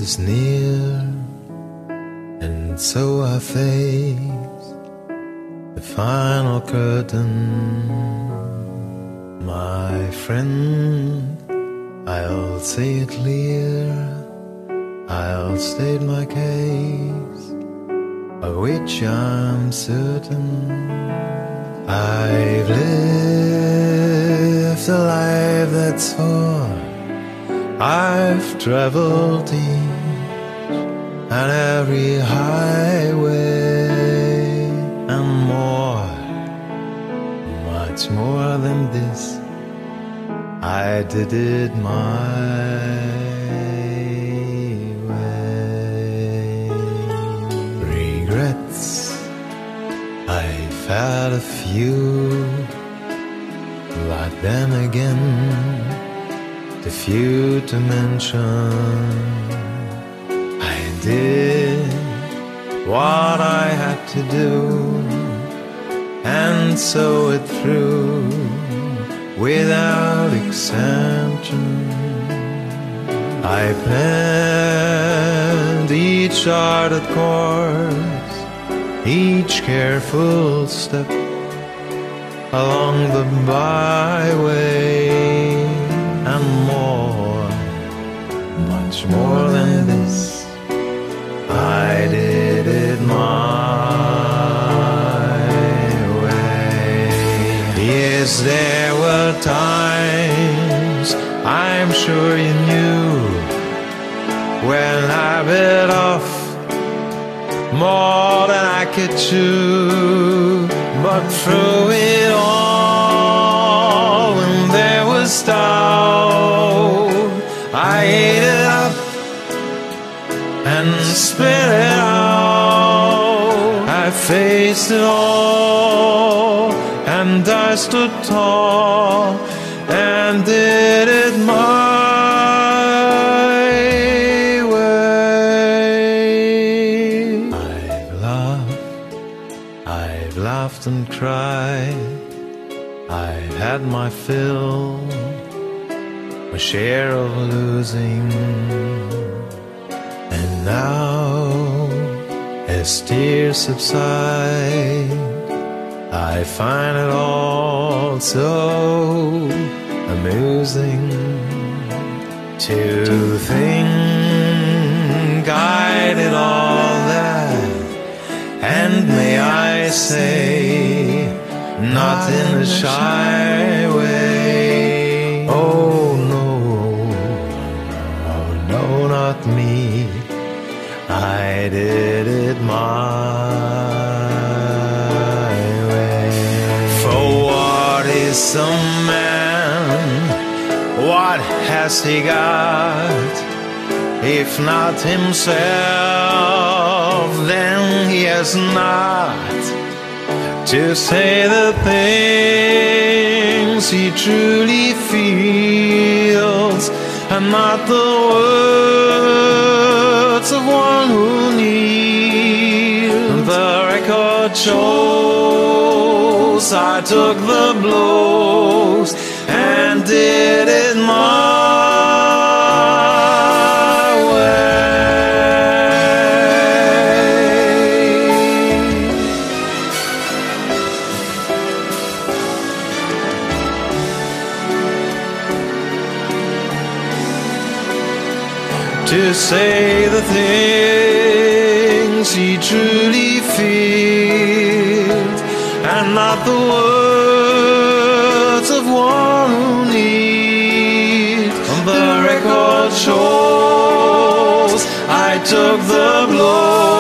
is near, and so I face the final curtain. My friend, I'll say it clear, I'll state my case, of which I'm certain. I've lived a life that's far, I've traveled each and every highway, and more, much more than this, I did it my way. Regrets, I've had a few, but then again, too few to mention. I did what I had to do, and saw it through without exemption. I planned each charted course, each careful step along the byway, and more, much more than this, I did it my way. Yes, there were times, I'm sure you knew, when I bit off more than I could chew. But through it all, when there was doubt, I ate it up and spit it out. I faced it all, and I stood tall and did it my way. I've laughed and cried, I've had my fill, my share of losing, and now, as tears subside, I find it all so amusing to think I did all that, and may I say, not in a shy way. Oh no, no, not me, I did it my way. For what is a man, what has he got, if not himself, then he has not to say the things he truly feels, and not the words of one who kneels. The record shows I took the blows and did it my way. To say the things he truly feels, and not the words of one who needs. The record shows I took the blow